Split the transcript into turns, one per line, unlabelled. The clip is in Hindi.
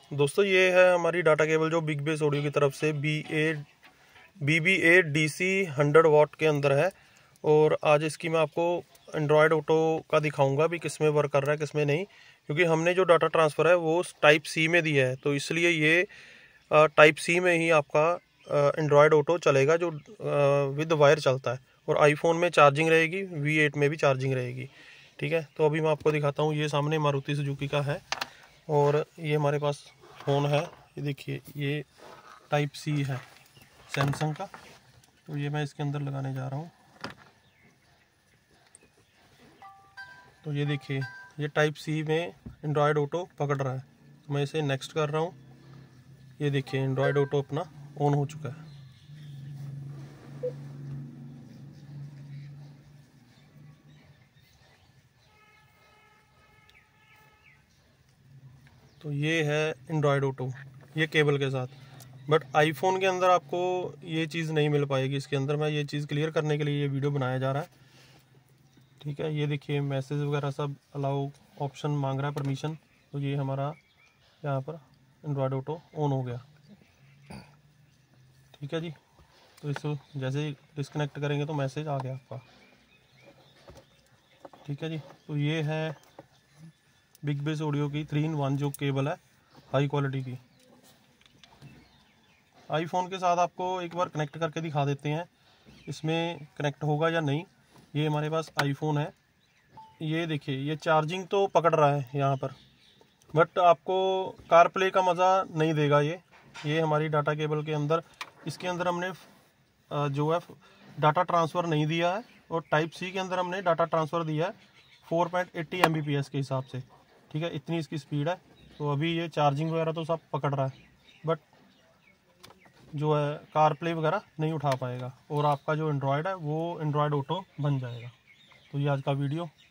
दोस्तों ये है हमारी डाटा केबल जो बिग बेस ऑडियो की तरफ से BB8 DC 100 वाट के अंदर है। और आज इसकी मैं आपको एंड्रॉयड ऑटो का दिखाऊंगा भी किस में वर्क कर रहा है किस में नहीं, क्योंकि हमने जो डाटा ट्रांसफ़र है वो टाइप सी में दिया है, तो इसलिए ये टाइप सी में ही आपका एंड्रॉयड ऑटो चलेगा जो विद वायर चलता है। और आईफोन में चार्जिंग रहेगी, V8 में भी चार्जिंग रहेगी। ठीक है, तो अभी मैं आपको दिखाता हूँ। ये सामने मारुति सुजुकी का है और ये हमारे पास फ़ोन है। ये देखिए, ये टाइप सी है सैमसंग का। तो ये मैं इसके अंदर लगाने जा रहा हूँ। तो ये देखिए, ये टाइप सी में एंड्रॉयड ऑटो पकड़ रहा है। तो मैं इसे नेक्स्ट कर रहा हूँ। ये देखिए, एंड्रॉयड ऑटो अपना ऑन हो चुका है। तो ये है एंड्रॉयड ऑटो, ये केबल के साथ। बट आईफोन के अंदर आपको ये चीज़ नहीं मिल पाएगी। इसके अंदर मैं ये चीज़ क्लियर करने के लिए ये वीडियो बनाया जा रहा है। ठीक है, ये देखिए, मैसेज वगैरह सब अलाउ ऑप्शन मांग रहा है, परमिशन। तो ये हमारा यहाँ पर एंड्रॉयड ऑटो ऑन हो गया। ठीक है जी, तो इसको जैसे ही डिस्कनेक्ट करेंगे तो मैसेज आ गया आपका। ठीक है जी, तो ये है बिग बेस ऑडियो की 3-in-1 जो केबल है हाई क्वालिटी की। आईफोन के साथ आपको एक बार कनेक्ट करके दिखा देते हैं इसमें कनेक्ट होगा या नहीं। ये हमारे पास आईफोन है। ये देखिए, ये चार्जिंग तो पकड़ रहा है यहाँ पर, बट आपको कार प्ले का मज़ा नहीं देगा ये हमारी डाटा केबल के अंदर। इसके अंदर हमने जो है डाटा ट्रांसफ़र नहीं दिया है, और टाइप सी के अंदर हमने डाटा ट्रांसफ़र दिया है 4.80 Mbps के हिसाब से। ठीक है, इतनी इसकी स्पीड है। तो अभी ये चार्जिंग वगैरह तो सब पकड़ रहा है, बट जो है कार प्ले वगैरह नहीं उठा पाएगा, और आपका जो एंड्रॉयड है वो एंड्रॉयड ऑटो बन जाएगा। तो ये आज का वीडियो।